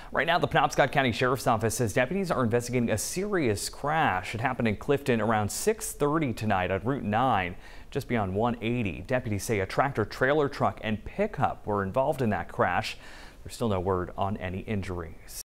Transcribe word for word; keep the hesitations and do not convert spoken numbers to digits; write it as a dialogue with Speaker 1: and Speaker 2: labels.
Speaker 1: Right now, the Penobscot County Sheriff's Office says deputies are investigating a serious crash. It happened in Clifton around six thirty tonight on Route nine, just beyond one eighty. Deputies say a tractor trailer truck and pickup were involved in that crash. There's still no word on any injuries.